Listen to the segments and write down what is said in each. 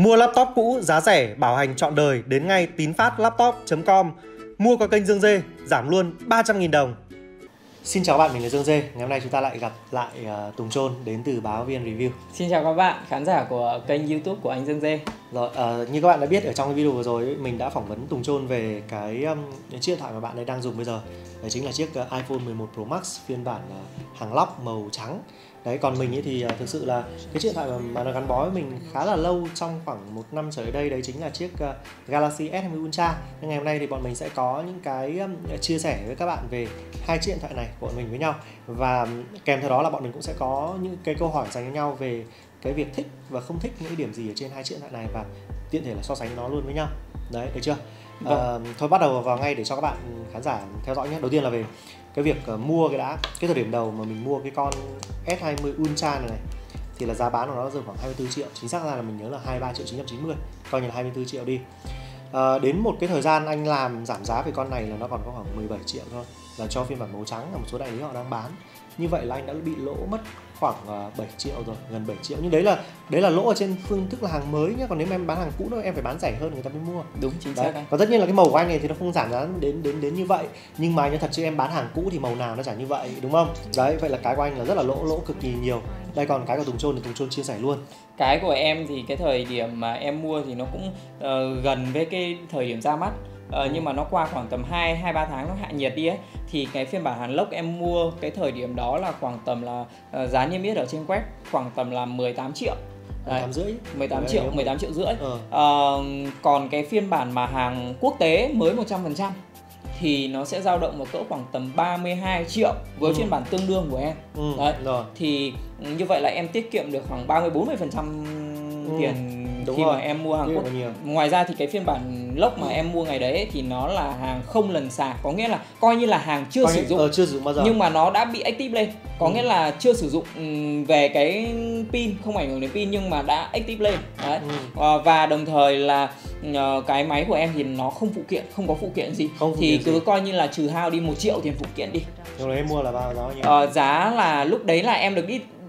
Mua laptop cũ giá rẻ, bảo hành trọn đời đến ngay tinfatlaptop.com. Mua qua kênh Dương Dê, giảm luôn 300.000 đồng. Xin chào các bạn, mình là Dương Dê. Ngày hôm nay chúng ta lại gặp lại Tùng Trôn đến từ báo VN Review. Xin chào các bạn, khán giả của kênh YouTube của anh Dương Dê. Rồi, như các bạn đã biết ở trong cái video vừa rồi mình đã phỏng vấn Tùng Trôn về cái chiếc điện thoại mà bạn ấy đang dùng bây giờ. Đấy chính là chiếc iPhone 11 Pro Max phiên bản hàng lóc màu trắng. Đấy, còn mình ấy thì thực sự là cái chiếc điện thoại mà nó gắn bó với mình khá là lâu, trong khoảng 1 năm trở lại đây, đấy chính là chiếc Galaxy S20 Ultra. Nên ngày hôm nay thì bọn mình sẽ có những cái chia sẻ với các bạn về hai chiếc điện thoại này của bọn mình với nhau, và kèm theo đó là bọn mình cũng sẽ có những cái câu hỏi dành cho nhau về cái việc thích và không thích những cái điểm gì ở trên hai chiếc điện thoại này, và tiện thể là so sánh nó luôn với nhau. Đấy, được chưa? Thôi bắt đầu vào ngay để cho các bạn khán giả theo dõi nhé. Đầu tiên là về cái việc mua cái đã. Cái thời điểm đầu mà mình mua cái con S20 Ultra này thì là giá bán của nó rơi khoảng 24 triệu. Chính xác ra là mình nhớ là 23 triệu 990, coi như là 24 triệu đi. Đến một cái thời gian anh làm giảm giá về con này là nó còn có khoảng 17 triệu thôi, là cho phiên bản màu trắng ở một số đại lý họ đang bán. Như vậy là anh đã bị lỗ mất khoảng 7 triệu rồi, gần 7 triệu. Nhưng đấy là lỗ ở trên phương thức là hàng mới nhé. Còn nếu mà em bán hàng cũ nữa em phải bán rẻ hơn người ta mới mua. Đúng, chính xác. Và tất nhiên là cái màu của anh này thì nó không giảm giá đến như vậy. Nhưng mà thật chứ em bán hàng cũ thì màu nào nó chả như vậy, đúng không? Đấy, vậy là cái của anh là rất là lỗ cực kỳ nhiều. Đây, còn cái của Tùng Trôn thì Tùng Trôn chia sẻ luôn. Cái của em thì cái thời điểm mà em mua thì nó cũng gần với cái thời điểm ra mắt. Nhưng mà nó qua khoảng tầm 2-3 tháng nó hạ nhiệt đi ấy, thì cái phiên bản hàn lốc em mua cái thời điểm đó là khoảng tầm là giá niêm yết ở trên web khoảng tầm là 18 triệu. 18 triệu rưỡi. Còn cái phiên bản mà hàng quốc tế mới 100% thì nó sẽ dao động vào cỡ khoảng tầm 32 triệu với phiên bản tương đương của em. Đấy. Thì như vậy là em tiết kiệm được khoảng 30-40% tiền khi mà em mua hàng quốc. Ngoài ra thì cái phiên bản lốc mà em mua ngày đấy thì nó là hàng không lần sạc, có nghĩa là coi như là hàng chưa sử dụng bao giờ, nhưng mà nó đã bị active lên, có nghĩa là chưa sử dụng về cái pin, không ảnh hưởng đến pin nhưng mà đã active lên. Đấy. Và đồng thời là cái máy của em thì nó không có phụ kiện gì, thì cứ coi như là trừ hao đi 1 triệu tiền phụ kiện đi. Lúc đấy em mua là bao nhiêu? Giá là lúc đấy là em được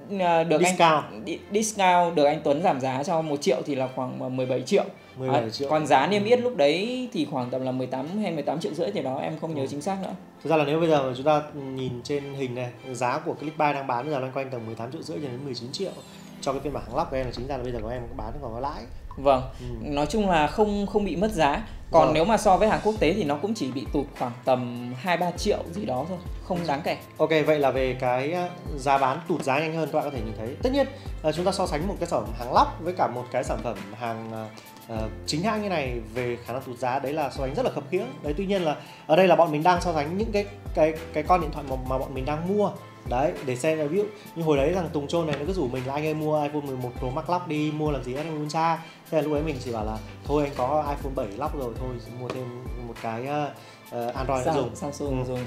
discount, được anh Tuấn giảm giá cho 1 triệu thì là khoảng 17 triệu. Còn giá niêm yết lúc đấy thì khoảng tầm là 18 hay 18 triệu rưỡi thì đó, em không nhớ chính xác nữa. Thực ra là nếu bây giờ mà chúng ta nhìn trên hình này, giá của Clickbuy đang bán bây giờ loanh quanh tầm 18 triệu rưỡi đến 19 triệu cho cái phiên bản hàng lóc của em, là chính ra là bây giờ của em bán còn có lãi. Vâng. Nói chung là không bị mất giá. Còn nếu mà so với hàng quốc tế thì nó cũng chỉ bị tụt khoảng tầm 2-3 triệu gì đó thôi, không đáng kể. Ok, vậy là về cái giá bán tụt giá nhanh hơn các bạn có thể nhìn thấy. Tất nhiên chúng ta so sánh một cái sản phẩm hàng lóc với cả một cái sản phẩm hàng chính hãng như này về khả năng tụt giá, đấy là so sánh rất là khập khiễng. Đấy, tuy nhiên là ở đây là bọn mình đang so sánh những cái con điện thoại mà bọn mình đang mua. Đấy, để xem là ví dụ như hồi đấy thằng Tùng Trôn này nó cứ rủ mình là anh ơi mua iPhone 11 Pro Max lóc đi, mua làm gì S20 Ultra. Thế là lúc đấy mình chỉ bảo là thôi anh có iPhone 7 lóc rồi, thôi mua thêm một cái Android dùng Samsung rồi.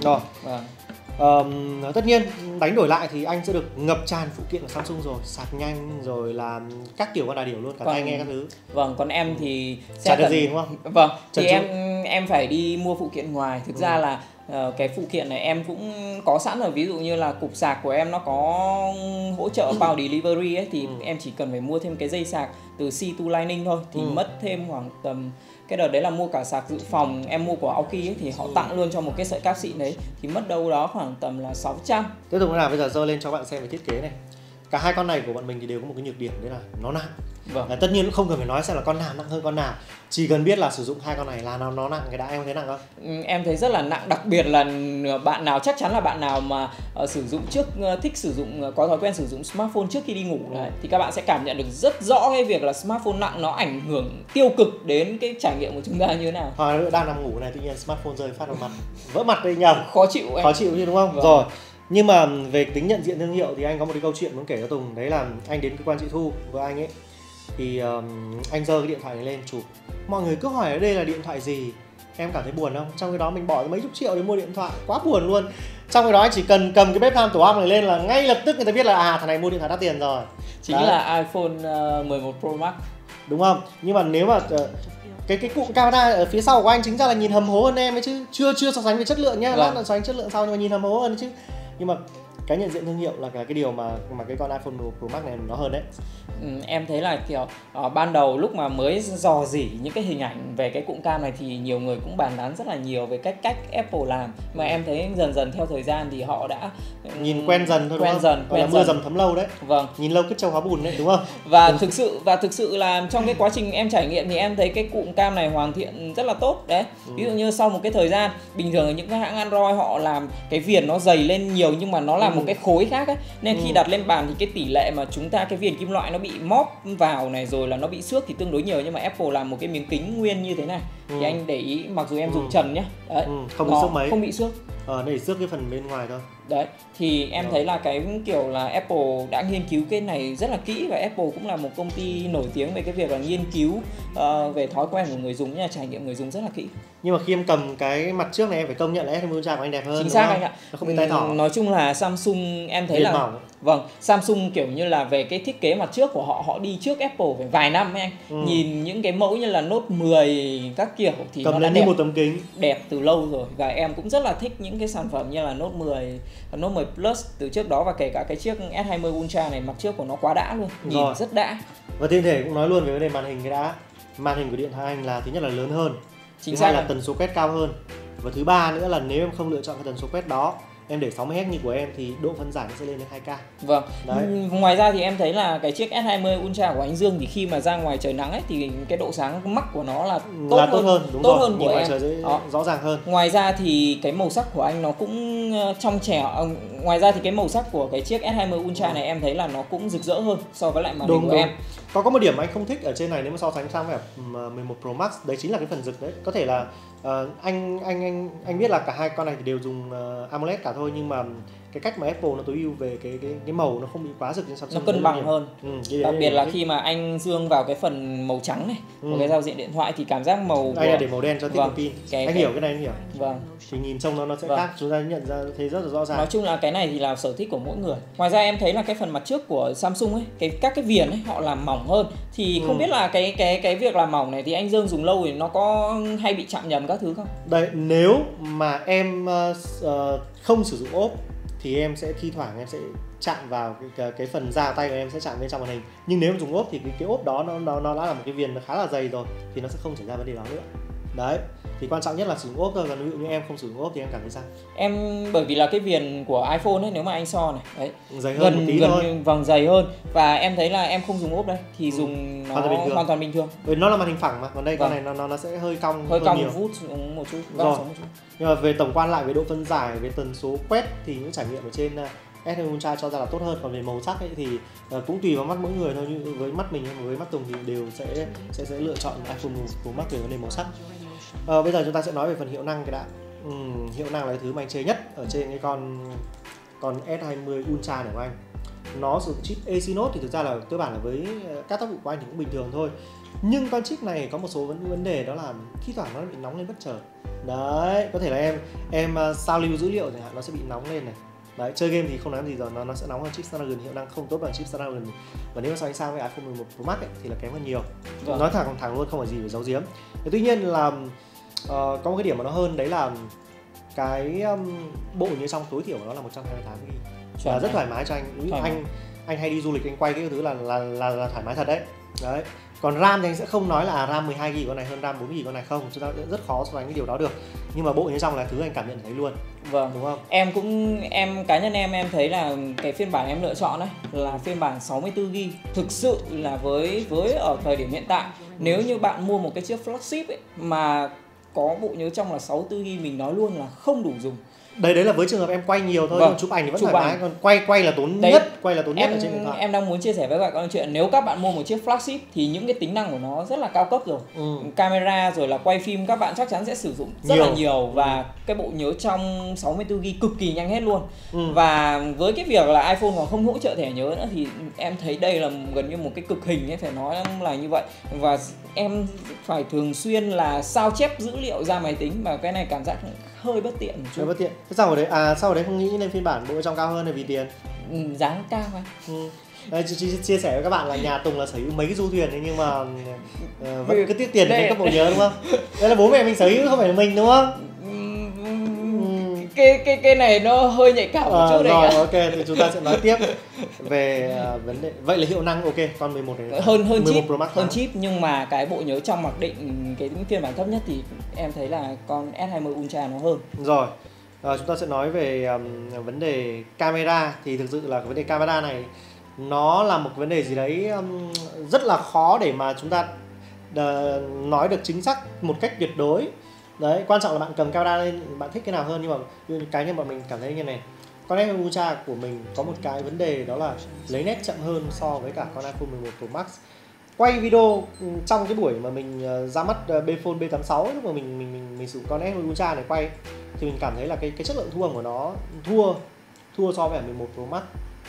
Tất nhiên đánh đổi lại thì anh sẽ được ngập tràn phụ kiện của Samsung rồi, sạc nhanh rồi là các kiểu con đà điểu luôn, cả tai nghe các thứ. Vâng, còn em thì chả được gì đúng không? Vâng, thì em phải đi mua phụ kiện ngoài. Thực ra là cái phụ kiện này em cũng có sẵn rồi, ví dụ như là cục sạc của em nó có hỗ trợ Power Delivery ấy, thì em chỉ cần phải mua thêm cái dây sạc từ C2 Lightning thôi, thì mất thêm khoảng tầm, cái đợt đấy là mua cả sạc dự phòng em mua của Aoki ấy, thì họ tặng luôn cho một cái sợi cáp xịn đấy, thì mất đâu đó khoảng tầm là 600. Tiếp tục nào, bây giờ dơ lên cho bạn xem về thiết kế này. Cả hai con này của bọn mình thì đều có một cái nhược điểm, đấy là nó nặng. Vâng. Tất nhiên cũng không cần phải nói xem là con nào nặng hơn con nào, chỉ cần biết là sử dụng hai con này là nó nặng. Cái đã, em thấy nặng không? Em thấy rất là nặng, đặc biệt là bạn nào, chắc chắn là bạn nào mà sử dụng thích sử dụng, có thói quen sử dụng smartphone trước khi đi ngủ này, thì các bạn sẽ cảm nhận được rất rõ cái việc là smartphone nặng nó ảnh hưởng tiêu cực đến cái trải nghiệm của chúng ta như thế nào. Đang nằm ngủ này, tự nhiên smartphone rơi phát vào mặt, vỡ mặt đây nhầm. Khó chịu em. Khó chịu chứ đúng không? Vâng. Rồi. Nhưng mà về tính nhận diện thương hiệu thì anh có một cái câu chuyện muốn kể cho Tùng. Đấy là anh đến cơ quan chị Thu với anh ấy, thì anh giơ cái điện thoại này lên chụp. Mọi người cứ hỏi ở đây là điện thoại gì. Em cảm thấy buồn không? Trong cái đó mình bỏ mấy chục triệu để mua điện thoại, quá buồn luôn. Trong cái đó anh chỉ cần cầm cái bếp than tổ ong này lên là ngay lập tức người ta biết là thằng này mua điện thoại đắt tiền rồi. Chính là iPhone 11 Pro Max, đúng không? Nhưng mà nếu mà cái cụm camera ở phía sau của anh chính ra là nhìn hầm hố hơn em ấy chứ. Chưa so sánh về chất lượng nhá, lát là so sánh chất lượng sau, nhưng mà nhìn hầm hố hơn chứ. Nhưng mà cái nhận diện thương hiệu là cái điều mà cái con iPhone 11 Pro Max này nó hơn đấy. Em thấy là kiểu ban đầu lúc mà mới dò dỉ những cái hình ảnh về cái cụm cam này thì nhiều người cũng bàn tán rất là nhiều về cách Apple làm, mà em thấy dần dần theo thời gian thì họ đã nhìn quen dần thôi, quen dần mưa dầm thấm lâu đấy. Vâng. Nhìn lâu cứt trâu hóa bùn đấy, đúng không? Và thực sự là trong cái quá trình em trải nghiệm thì em thấy cái cụm cam này hoàn thiện rất là tốt đấy. Ví dụ như sau một cái thời gian, bình thường ở những cái hãng Android họ làm cái viền nó dày lên nhiều nhưng mà nó là một cái khối khác ấy, nên khi đặt lên bàn thì cái tỷ lệ mà chúng ta cái viền kim loại nó bị móp vào này rồi là nó bị xước thì tương đối nhiều, nhưng mà Apple làm một cái miếng kính nguyên như thế này thì anh để ý, mặc dù em dùng trần nhá, đấy, không bị xước mấy, không bị xước, nó chỉ xước cái phần bên ngoài thôi. Đấy, thì em thấy là cái kiểu là Apple đã nghiên cứu cái này rất là kỹ, và Apple cũng là một công ty nổi tiếng về cái việc là nghiên cứu về thói quen của người dùng, như trải nghiệm người dùng rất là kỹ. Nhưng mà khi em cầm cái mặt trước này em phải công nhận là S20 Ultra của anh đẹp hơn. Chính xác anh ạ. Nó không bị tay thỏ. Nói chung là Samsung em thấy Viền là mỏng. Vâng, Samsung kiểu như là về cái thiết kế mặt trước của họ đi trước Apple phải vài năm ấy anh. Nhìn những cái mẫu như là Note 10 các kiểu thì cầm nó đã như một tấm kính, đẹp từ lâu rồi, và em cũng rất là thích những cái sản phẩm như là Note 10, Note 10 Plus từ trước đó, và kể cả cái chiếc S20 Ultra này, mặt trước của nó quá đã luôn, nhìn rồi. Rất đã. Và tiện thể cũng nói luôn về vấn đề màn hình cái đã. Màn hình của điện thoại anh là thứ nhất là lớn hơn, Chính thứ hai là tần số quét cao hơn, và thứ ba nữa là nếu em không lựa chọn cái tần số quét đó, em để 60Hz như của em thì độ phân giải nó sẽ lên đến 2K. Vâng. Đấy. Ngoài ra thì em thấy là cái chiếc S20 Ultra của anh Dương thì khi mà ra ngoài trời nắng ấy thì cái độ sáng max của nó là tốt hơn, đúng tốt rồi. hơn Nhìn của ngoài em. Trời rõ ràng hơn. Ngoài ra thì cái màu sắc của anh nó cũng trong trẻo. Ngoài ra thì cái màu sắc của cái chiếc S20 Ultra này em thấy là nó cũng rực rỡ hơn so với lại màn hình của em. Có một điểm anh không thích ở trên này nếu mà so sánh sang với 11 Pro Max, đấy chính là cái phần rực đấy. Có thể là anh biết là cả hai con này thì đều dùng AMOLED cả thôi, nhưng mà cái cách mà Apple nó tối ưu về cái màu nó không bị quá rực trên Samsung, nó cân bằng hơn. Đặc biệt là khi mà anh dương vào cái phần màu trắng này của cái giao diện điện thoại thì cảm giác màu anh là để màu đen cho tiết kiệm pin. Anh hiểu cái này, anh hiểu. Vâng. Thì nhìn trông nó sẽ khác, chúng ta nhận ra thấy rất là rõ ràng. Nói chung là cái này thì là sở thích của mỗi người. Ngoài ra em thấy là cái phần mặt trước của Samsung ấy, các cái viền ấy họ làm mỏng hơn, thì không biết là cái việc làm mỏng này thì anh Dương dùng lâu thì nó có hay bị chạm nhầm các thứ không? Đây, nếu mà em không sử dụng ốp thì em sẽ thi thoảng em sẽ chạm vào cái phần da tay của em sẽ chạm bên trong màn hình. Nhưng nếu em dùng ốp thì cái ốp đó nó đã là một cái viền khá là dày rồi thì nó sẽ không xảy ra vấn đề đó nữa. Đấy, thì quan trọng nhất là sử dụng ốp thôi, còn ví dụ như em không sử dụng ốp thì em cảm thấy sao? Em bởi vì là cái viền của iPhone ấy, nếu mà anh so này, đấy, dày hơn một tí thôi. Vâng, dày hơn, và em thấy là em không dùng ốp đây thì dùng nó hoàn toàn bình thường. Bởi nó là màn hình phẳng mà, còn đây con này nó sẽ hơi cong hơn nhiều. Vút xuống một chút. Rồi. Nhưng mà về tổng quan lại về độ phân giải, về tần số quét thì những trải nghiệm ở trên S20 Ultra cho ra là tốt hơn. Còn về màu sắc ấy thì cũng tùy vào mắt mỗi người thôi, như với mắt mình hay với mắt Tùng thì đều sẽ lựa chọn iPhone Pro Max về vấn đề màu sắc. Bây giờ chúng ta sẽ nói về phần hiệu năng cái đã. Hiệu năng là cái thứ mà anh chê nhất ở trên cái con S20 Ultra này của anh. Nó sử dụng chip Exynos thì thực ra là cơ bản là với các tác vụ của anh thì cũng bình thường thôi. Nhưng con chip này có một số vấn đề, đó là thi thoảng nó bị nóng lên bất chợt. Đấy, có thể là em sao lưu dữ liệu chẳng hạn, nó sẽ bị nóng lên này. Đấy, chơi game thì không nói gì rồi, nó sẽ nóng hơn chip Snapdragon, hiệu năng không tốt bằng chip Snapdragon. Và nếu mà so sánh sang với iPhone 11 Pro Max ấy, thì là kém hơn nhiều. Nói thẳng luôn, không phải gì phải giấu giếm. Tuy nhiên là có một cái điểm mà nó hơn, đấy là cái bộ nhớ trong tối thiểu của nó là 128GB. Và rất thoải mái cho anh. Ví dụ anh hay đi du lịch, anh quay cái thứ là thoải mái thật đấy. Đấy. Còn RAM thì anh sẽ không nói là RAM 12GB con này hơn RAM 4GB con này không, chúng ta rất khó so sánh cái điều đó được. Nhưng mà bộ nhớ trong là thứ anh cảm nhận thấy luôn. Vâng, đúng không? Cá nhân em thấy là cái phiên bản em lựa chọn đấy là phiên bản 64GB. Thực sự là với ở thời điểm hiện tại, nếu như bạn mua một cái chiếc flagship ấy mà có bộ nhớ trong là 64GB, mình nói luôn là không đủ dùng. Đấy là với trường hợp em quay nhiều thôi, chụp ảnh thì vẫn thoải mái, còn quay là tốn nhất ở trên điện thoại. Em đang muốn chia sẻ với các bạn chuyện, nếu các bạn mua một chiếc flagship thì những cái tính năng của nó rất là cao cấp rồi. Camera rồi là quay phim các bạn chắc chắn sẽ sử dụng rất là nhiều, và cái bộ nhớ trong 64GB cực kỳ nhanh hết luôn. Và với cái việc là iPhone còn không hỗ trợ thẻ nhớ nữa thì em thấy đây là gần như một cái cực hình ấy, phải nói là như vậy. Và em phải thường xuyên là sao chép dữ liệu ra máy tính, và cái này cảm giác hơi bất tiện một chút. Hơi bất tiện. Thế sau ở đấy không nghĩ lên phiên bản bộ trong cao hơn là vì tiền? Giá cao anh. Đây, chia sẻ với các bạn là nhà Tùng là sở hữu mấy cái du thuyền ấy, nhưng mà vẫn cứ tiết tiền để cấp bộ nhớ, đúng không? Đây là bố mẹ mình sở hữu, không phải là mình, đúng không? cái này nó hơi nhạy cảm một chút đấy. Rồi ok, thì chúng ta sẽ nói tiếp về vấn đề. Vậy là hiệu năng ok, con 11 này hơn chip, Pro Max hơn chip, nhưng mà cái bộ nhớ trong mặc định cái phiên bản thấp nhất thì em thấy là con S20 Ultra nó hơn. Rồi chúng ta sẽ nói về vấn đề camera. Thì thực sự là cái vấn đề camera này nó là một vấn đề gì đấy rất là khó để mà chúng ta nói được chính xác một cách tuyệt đối. Đấy, quan trọng là bạn cầm camera lên bạn thích cái nào hơn. Nhưng mà cái nhân bọn mình cảm thấy như này, con S20 Ultra của mình có một cái vấn đề đó là lấy nét chậm hơn so với cả con iPhone 11 Pro Max. Quay video trong cái buổi mà mình ra mắt Bphone B86 lúc mà mình sử dụng con S20 Ultra này quay thì mình cảm thấy là cái chất lượng thu âm của nó thua so với 11 Pro Max.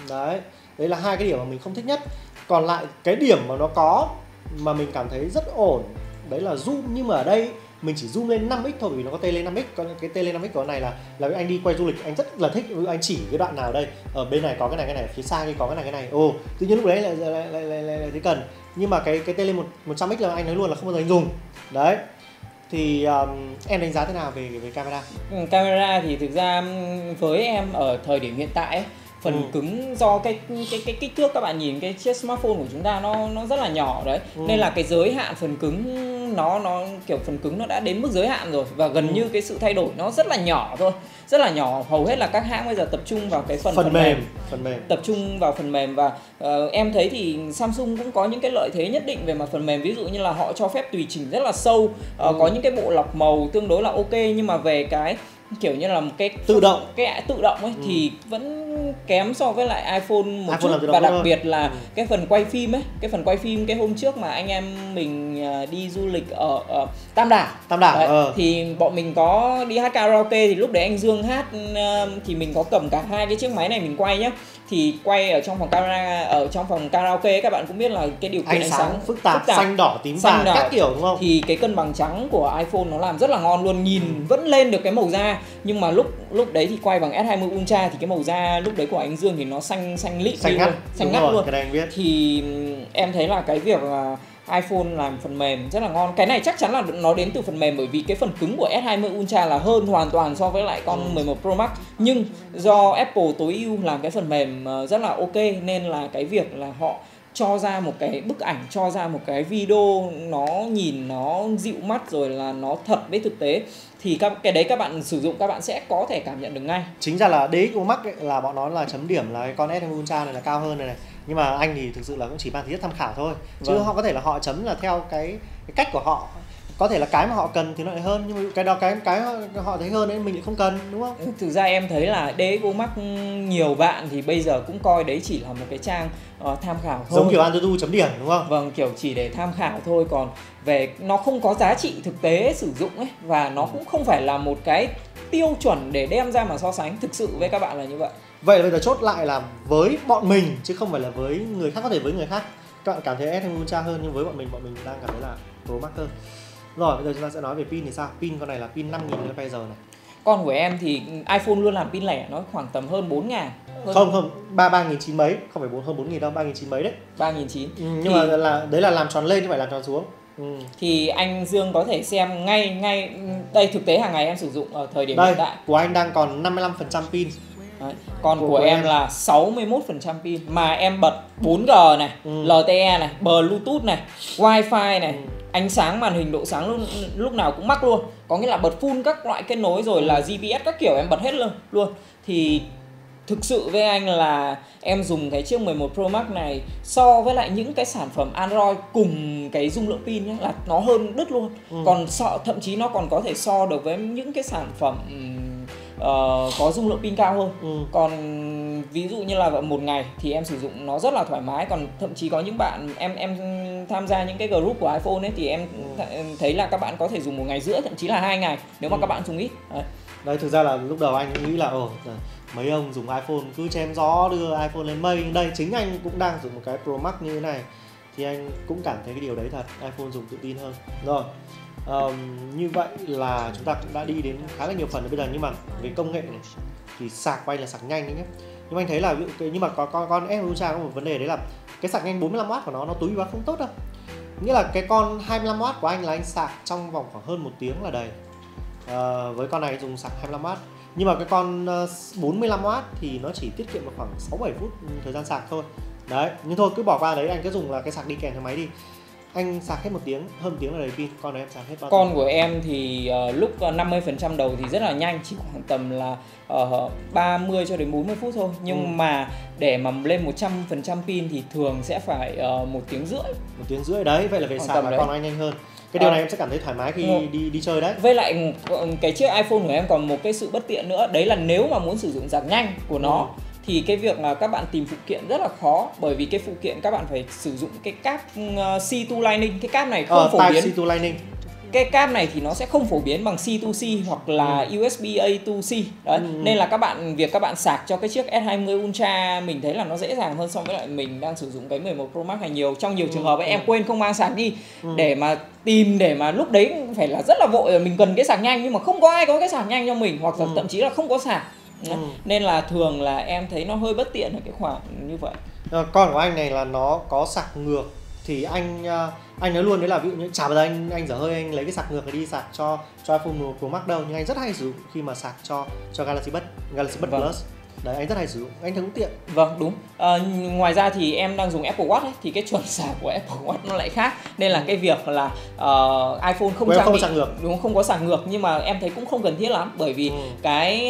Đấy là hai cái điểm mà mình không thích nhất. Còn lại cái điểm mà nó có mà mình cảm thấy rất ổn đấy là zoom, nhưng mà ở đây mình chỉ zoom lên 5x thôi, vì nó có tele 5x. Cái tele 5x của này là anh đi quay du lịch anh rất là thích, anh chỉ cái đoạn nào đây, ở bên này có cái này, phía xa kia có cái này, tự nhiên lúc đấy lại thấy cần. Nhưng mà cái tele 100x là anh nói luôn là không bao giờ anh dùng. Đấy. Thì em đánh giá thế nào về camera? Camera thì thực ra với em ở thời điểm hiện tại ấy, phần cứng do cái kích thước, các bạn nhìn cái chiếc smartphone của chúng ta nó rất là nhỏ đấy, nên là cái giới hạn phần cứng nó kiểu phần cứng nó đã đến mức giới hạn rồi, và gần như cái sự thay đổi nó rất là nhỏ thôi, rất là nhỏ. Hầu hết là các hãng bây giờ tập trung vào cái phần mềm, tập trung vào phần mềm. Và em thấy thì Samsung cũng có những cái lợi thế nhất định về mặt phần mềm, ví dụ như là họ cho phép tùy chỉnh rất là sâu, có những cái bộ lọc màu tương đối là ok, nhưng mà về cái kiểu như là một cái tự động ấy thì vẫn kém so với lại iPhone một chút. Và đặc biệt là cái phần quay phim ấy, cái hôm trước mà anh em mình đi du lịch ở Tam Đảo đấy, thì bọn mình có đi hát karaoke, thì lúc đấy anh Dương hát thì mình có cầm cả hai cái chiếc máy này mình quay nhá. Thì quay ở trong phòng camera, ở trong phòng karaoke các bạn cũng biết là cái điều kiện ánh sáng phức tạp, xanh đỏ tím vàng các kiểu đúng không? Thì cái cân bằng trắng của iPhone nó làm rất là ngon luôn, nhìn vẫn lên được cái màu da. Nhưng mà lúc đấy thì quay bằng S20 Ultra thì cái màu da lúc đấy của anh Dương thì nó xanh lị, xanh ngắt luôn. Cái này anh biết. Thì em thấy là cái việc iPhone làm phần mềm rất là ngon. Cái này chắc chắn là nó đến từ phần mềm, bởi vì cái phần cứng của S20 Ultra là hơn hoàn toàn so với lại con 11 Pro Max. Nhưng do Apple tối ưu làm cái phần mềm rất là ok, nên là cái việc là họ cho ra một cái bức ảnh, cho ra một cái video nó nhìn nó dịu mắt, rồi là nó thật với thực tế, thì cái đấy các bạn sử dụng các bạn sẽ có thể cảm nhận được ngay. Chính ra là DX Pro Max ấy, là bọn nó là chấm điểm là cái con S20 Ultra này là cao hơn này. Nhưng mà anh thì thực sự là cũng chỉ mang tính chất tham khảo thôi. Chứ họ có thể là họ chấm là theo cái cách của họ. Có thể là cái mà họ cần thì nó lại hơn, nhưng mà cái đó cái họ thấy hơn ấy mình lại không cần, đúng không? Thực ra em thấy là DX Pro Max nhiều bạn thì bây giờ cũng coi đấy chỉ là một cái trang tham khảo thôi. Giống kiểu Antutu chấm điểm đúng không? Vâng, kiểu chỉ để tham khảo thôi, còn về nó không có giá trị thực tế sử dụng ấy, và nó cũng không phải là một cái tiêu chuẩn để đem ra mà so sánh. Thực sự với các bạn là như vậy. Vậy là bây giờ chốt lại là với bọn mình chứ không phải là với người khác. Có thể với người khác các bạn cảm thấy S20 Ultra hơn, nhưng với bọn mình đang cảm thấy là Pro Max hơn. Rồi bây giờ chúng ta sẽ nói về pin thì sao? Pin con này là pin 5000 mAh này. Con của em thì iPhone luôn làm pin lẻ, nó khoảng tầm hơn 4000. Không, 3.900 mấy, không phải hơn 4.000 đâu, 3.900 mấy đấy. 3.900. Nhưng thì mà đấy là làm tròn lên chứ phải làm tròn xuống. Thì anh Dương có thể xem ngay đây, thực tế hàng ngày em sử dụng ở thời điểm hiện tại. Của anh đang còn 55% pin. Đấy. Còn của em là 61% pin, mà em bật 4G này, LTE này, Bluetooth này, Wi-Fi này, ánh sáng màn hình độ sáng lúc nào cũng mắc luôn. Có nghĩa là bật full các loại kết nối, rồi là GPS các kiểu em bật hết luôn. Thì thực sự với anh là em dùng cái chiếc 11 Pro Max này so với lại những cái sản phẩm Android cùng cái dung lượng pin nhé, là nó hơn đứt luôn. Còn thậm chí nó còn có thể so được với những cái sản phẩm có dung lượng pin cao hơn. Còn ví dụ như là một ngày thì em sử dụng nó rất là thoải mái. Còn thậm chí có những bạn em tham gia những cái group của iPhone ấy, thì em thấy là các bạn có thể dùng 1 ngày rưỡi, thậm chí là 2 ngày nếu mà các bạn dùng ít. Đấy, thực ra là lúc đầu anh cũng nghĩ là mấy ông dùng iPhone cứ chém gió đưa iPhone lên mây. Đây chính anh cũng đang dùng một cái Pro Max như thế này thì anh cũng cảm thấy cái điều đấy thật, iPhone dùng tự tin hơn. Rồi như vậy là chúng ta cũng đã đi đến khá là nhiều phần rồi bây giờ. Nhưng mà về công nghệ này thì sạc của anh là sạc nhanh đấy nhé. Nhưng mà anh thấy là nhưng mà có con S Ultra có một vấn đề đấy là cái sạc nhanh 45W của nó túi quá không tốt đâu. Nghĩa là cái con 25W của anh là anh sạc trong vòng khoảng hơn 1 tiếng là đầy. Với con này dùng sạc 25W Nhưng mà cái con 45W thì nó chỉ tiết kiệm được khoảng 6-7 phút thời gian sạc thôi. Đấy, nhưng thôi cứ bỏ qua đấy, anh cứ dùng là cái sạc đi kèm theo máy đi. Anh sạc hết 1 tiếng, hơn 1 tiếng là đầy pin. Con này em sạc hết bao Con của em thì lúc 50% đầu thì rất là nhanh, chỉ khoảng tầm là 30 cho đến 40 phút thôi. Nhưng mà để mà lên 100% pin thì thường sẽ phải 1 tiếng rưỡi. 1 tiếng rưỡi đấy, vậy là về sạc là con anh nhanh hơn. Cái điều này em sẽ cảm thấy thoải mái khi đi chơi đấy. Với lại cái chiếc iPhone của em còn một cái sự bất tiện nữa, đấy là nếu mà muốn sử dụng sạc nhanh của nó thì cái việc là các bạn tìm phụ kiện rất là khó, bởi vì cái phụ kiện các bạn phải sử dụng cái cáp C2 Lightning. Cái cáp này không phổ biến. C2 Lightning. Cái cáp này thì nó sẽ không phổ biến bằng C2C hoặc là USB-A to C. Đấy. Nên là việc các bạn sạc cho cái chiếc S20 Ultra mình thấy là nó dễ dàng hơn so với lại mình đang sử dụng cái 11 Pro Max này nhiều. Trong nhiều trường hợp em quên không mang sạc đi để mà lúc đấy phải là rất là vội rồi, mình cần cái sạc nhanh nhưng mà không có ai có cái sạc nhanh cho mình, hoặc là thậm chí là không có sạc. Nên là thường là em thấy nó hơi bất tiện ở cái khoản như vậy. Con của anh này là nó có sạc ngược thì anh nói luôn đấy là ví dụ như chả bao giờ anh dở hơi anh lấy cái sạc ngược đi sạc cho iPhone 11 Pro Max đâu, nhưng anh rất hay sử dụng khi mà sạc cho Galaxy Buds Plus. Đấy, anh rất hay sử dụng, anh thấy cũng tiện. Vâng, đúng. Ngoài ra thì em đang dùng Apple Watch ấy, thì cái chuẩn sạc của Apple Watch nó lại khác. Nên là cái việc là iPhone không trang bị, sạc ngược. Đúng, không có sạc ngược, nhưng mà em thấy cũng không cần thiết lắm. Bởi vì cái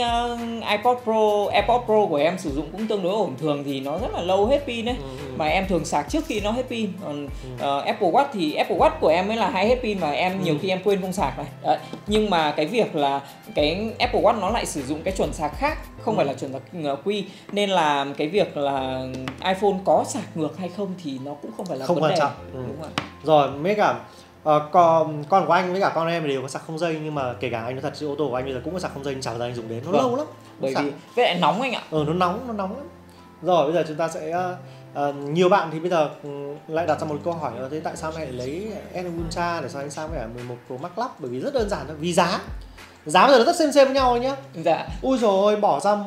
AirPods Pro của em sử dụng cũng tương đối ổn. Thường thì nó rất là lâu hết pin đấy. Mà em thường sạc trước khi nó hết pin. Còn Apple Watch thì Apple Watch của em mới là hay hết pin mà em nhiều khi em quên không sạc này. Đấy. Nhưng mà cái việc là cái Apple Watch nó lại sử dụng cái chuẩn sạc khác, không phải là chuẩn sạc quy, nên là cái việc là iPhone có sạc ngược hay không thì nó cũng không phải là không vấn đề. Quan trọng. Đúng rồi. Rồi mấy cả con của anh với cả con em đều có sạc không dây, nhưng mà kể cả anh nói thật sự ô tô của anh bây giờ cũng có sạc không dây, nhưng chả bao giờ anh dùng đến, nó lâu lắm. Bởi vì với lại nóng anh ạ. Nó nóng lắm. Rồi bây giờ chúng ta sẽ nhiều bạn thì bây giờ lại đặt ra một câu hỏi là thế tại sao lại lấy S20 Ultra để so sánh sang với cả 11 Pro Max lắp? Bởi vì rất đơn giản thôi, vì giá bây giờ nó rất xem với nhau đấy nhá. Dạ. Ui dồi ôi, bỏ ra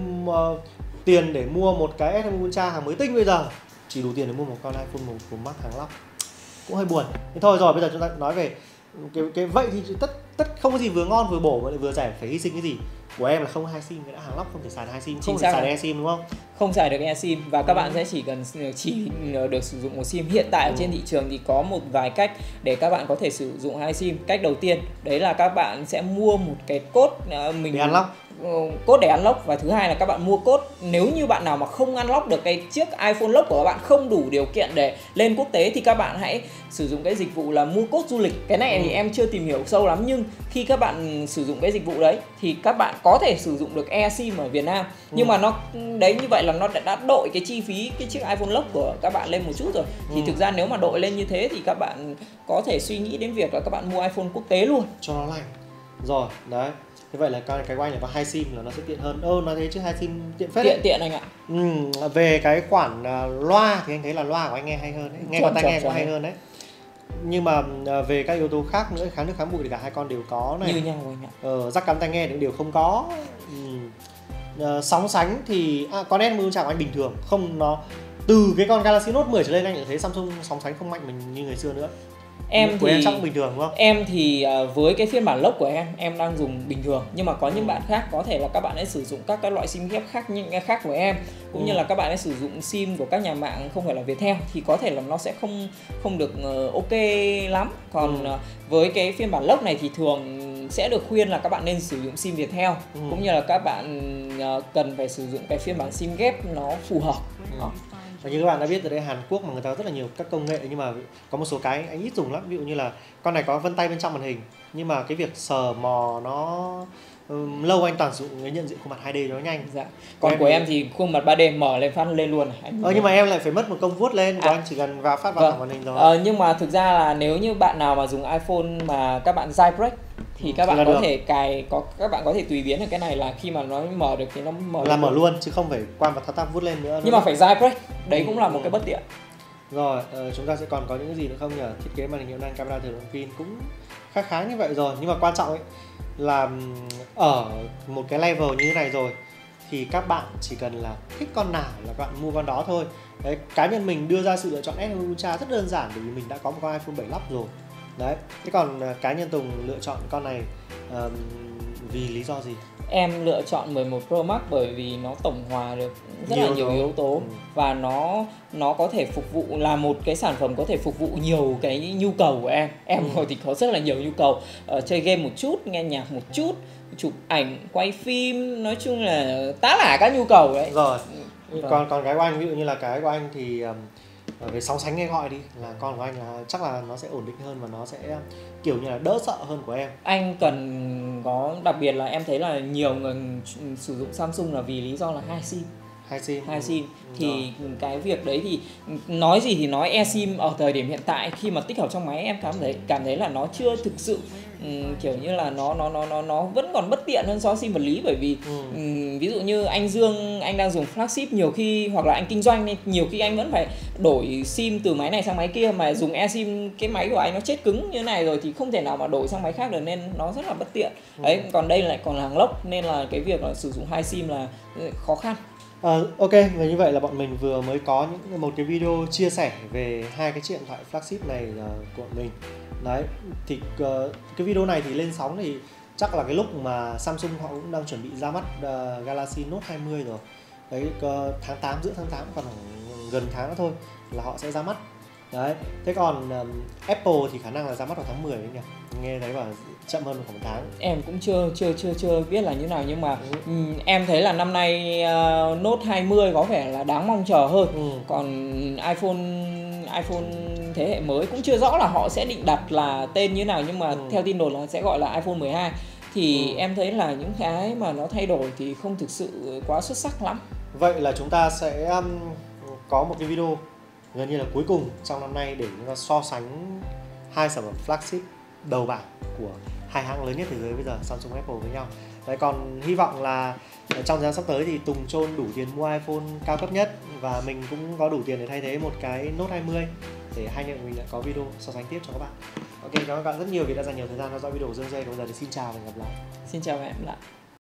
tiền để mua một cái S20 Ultra hàng mới tinh bây giờ chỉ đủ tiền để mua một con iPhone 11 Pro Max hàng lắp, cũng hơi buồn. Thế thôi, rồi bây giờ chúng ta nói về cái vậy thì tất không có gì vừa ngon vừa bổ mà lại vừa rẻ, phải hy sinh cái gì? Của em là không hai sim, cái đã hàng lắp không thể xài được hai sim, không thể xài được eSIM đúng không? Không xài được eSIM và các bạn sẽ chỉ được sử dụng một sim. Hiện tại ở trên thị trường thì có một vài cách để các bạn có thể sử dụng hai sim. Cách đầu tiên đấy là các bạn sẽ mua một cái code để unlock. Code để unlock, và thứ hai là các bạn mua code. Nếu như bạn nào mà không unlock được cái chiếc iPhone lock của các bạn, không đủ điều kiện để lên quốc tế, thì các bạn hãy sử dụng cái dịch vụ là mua code du lịch. Cái này thì em chưa tìm hiểu sâu lắm, nhưng khi các bạn sử dụng cái dịch vụ đấy thì các bạn có thể sử dụng được eSIM ở Việt Nam. Nhưng mà nó đấy, như vậy là nó đã đội cái chi phí cái chiếc iPhone lock của các bạn lên một chút rồi. Thì thực ra nếu mà đội lên như thế thì các bạn có thể suy nghĩ đến việc là các bạn mua iPhone quốc tế luôn cho nó lành. Rồi, đấy. Như vậy là cái của anh là có hai sim là nó sẽ tiện hơn. Nói thế chứ hai sim tiện phết đấy. Tiện anh ạ. Về cái khoản loa thì anh thấy là loa của anh nghe hay hơn đấy. Nghe qua tai nghe cũng hay hơn đấy. Nhưng mà về các yếu tố khác nữa, kháng nước kháng bụi thì cả hai con đều có này. Như nhau anh ạ. Jack cắm tai nghe thì đều không có. Sóng sánh thì con S10 Ultra của anh bình thường, không, nó từ cái con Galaxy Note 10 trở lên anh lại thấy Samsung sóng sánh không mạnh mình như ngày xưa nữa. Em thì chắc cũng bình thường đúng không? Em thì với cái phiên bản lock của em đang dùng bình thường, nhưng mà có những bạn khác có thể là các bạn ấy sử dụng các cái loại sim ghép khác, những cái khác của em, cũng như là các bạn ấy sử dụng sim của các nhà mạng không phải là Viettel, thì có thể là nó sẽ không được ok lắm. Còn với cái phiên bản lock này thì thường sẽ được khuyên là các bạn nên sử dụng sim Viettel, cũng như là các bạn cần phải sử dụng cái phiên bản sim ghép nó phù hợp. Và như các bạn đã biết ở đây, Hàn Quốc mà người ta có rất là nhiều các công nghệ, nhưng mà có một số cái anh ít dùng lắm. Ví dụ như là con này có vân tay bên trong màn hình, nhưng mà cái việc sờ mò nó lâu, anh toàn sử dụng cái nhận diện khuôn mặt 2D cho nó nhanh. Dạ. Còn của em thì khuôn mặt 3D mở lên phát lên luôn. Nhưng mà em lại phải mất một công vuốt lên, của anh chỉ cần vào thẳng màn hình rồi. Nhưng mà thực ra là nếu như bạn nào mà dùng iPhone mà các bạn jailbreak thì các bạn có thể các bạn có thể tùy biến được cái này, là khi mà nó mở được thì nó mở luôn, chứ không phải qua và thao tác vuốt lên nữa. Nhưng mà phải jailbreak, đấy cũng là một cái bất tiện. Rồi, chúng ta sẽ còn có những cái gì nữa không nhỉ? Thiết kế màn hình hiệu năng, camera, thời lượng pin cũng khá như vậy rồi. Nhưng mà quan trọng ấy là ở một cái level như thế này rồi thì các bạn chỉ cần là thích con nào là các bạn mua con đó thôi. Đấy, cá nhân mình đưa ra sự lựa chọn S20 Ultra rất đơn giản, bởi vì mình đã có một con iPhone 7 lắp rồi. Đấy, thế còn cá nhân Tùng lựa chọn con này Vì lý do gì? Em lựa chọn 11 Pro Max bởi vì nó tổng hòa được rất là nhiều yếu tố và nó có thể phục vụ là một cái sản phẩm có thể phục vụ nhiều cái nhu cầu của em. Em thì có rất là nhiều nhu cầu, chơi game một chút, nghe nhạc một chút, chụp ảnh, quay phim, nói chung là tá là các nhu cầu đấy. Rồi. Còn cái của anh, ví dụ như là cái của anh thì về sóng sánh nghe gọi đi, là con của anh là chắc là nó sẽ ổn định hơn và nó sẽ kiểu như là đỡ sợ hơn của em. Anh cần có, đặc biệt là em thấy là nhiều người sử dụng Samsung là vì lý do là hai sim thì cái việc đấy thì nói gì thì nói, eSIM ở thời điểm hiện tại khi mà tích hợp trong máy em cảm thấy là nó chưa thực sự kiểu như là nó vẫn còn bất tiện hơn so với sim vật lý, bởi vì ví dụ như anh Dương, anh đang dùng flagship nhiều khi, hoặc là anh kinh doanh nên nhiều khi anh vẫn phải đổi sim từ máy này sang máy kia, mà dùng eSIM cái máy của anh nó chết cứng như này rồi thì không thể nào mà đổi sang máy khác được, nên nó rất là bất tiện. Đấy, còn đây lại còn là hàng lốc nên là cái việc là sử dụng hai sim là khó khăn. Ok, và như vậy là bọn mình vừa mới có một cái video chia sẻ về hai cái chiếc điện thoại flagship này của mình. Đấy, thì cái video này thì lên sóng thì chắc là cái lúc mà Samsung họ cũng đang chuẩn bị ra mắt Galaxy Note 20 rồi. Đấy, tháng 8, giữa tháng 8, còn gần tháng nữa thôi là họ sẽ ra mắt. Đấy, thế còn Apple thì khả năng là ra mắt vào tháng 10 đấy nhỉ? Nghe thấy bảo chậm hơn khoảng 1 tháng. Em cũng chưa biết là như nào, nhưng mà em thấy là năm nay Note 20 có vẻ là đáng mong chờ hơn. Còn iPhone thế hệ mới cũng chưa rõ là họ sẽ định đặt là tên như nào, nhưng mà theo tin đồn là sẽ gọi là iPhone 12. Thì em thấy là những cái mà nó thay đổi thì không thực sự quá xuất sắc lắm. Vậy là chúng ta sẽ có một cái video gần như là cuối cùng trong năm nay để chúng ta so sánh hai sản phẩm flagship đầu bảng của hai hãng lớn nhất thế giới bây giờ, Samsung Apple với nhau. Đấy, còn hy vọng là trong thời gian sắp tới thì Tùng Chôn đủ tiền mua iPhone cao cấp nhất và mình cũng có đủ tiền để thay thế một cái Note 20 để hai anh mình lại có video so sánh tiếp cho các bạn. Ok, cảm ơn các bạn rất nhiều vì đã dành nhiều thời gian theo dõi video Dương Dây. Còn bây giờ thì xin chào và hẹn gặp lại. Xin chào và hẹn gặp lại.